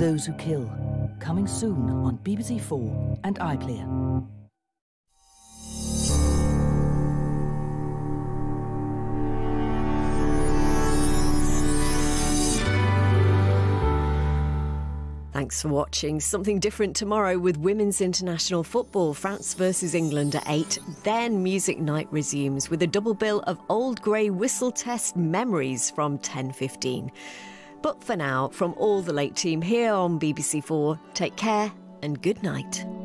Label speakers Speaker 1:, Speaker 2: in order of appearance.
Speaker 1: Those Who Kill. Coming soon on BBC 4 and iPlayer.
Speaker 2: Thanks for watching. Something different tomorrow with women's international football. France versus England at 8. Then Music Night resumes with a double bill of Old Grey Whistle Test memories from 10:15. But for now, from all the late team here on BBC 4, take care and good night.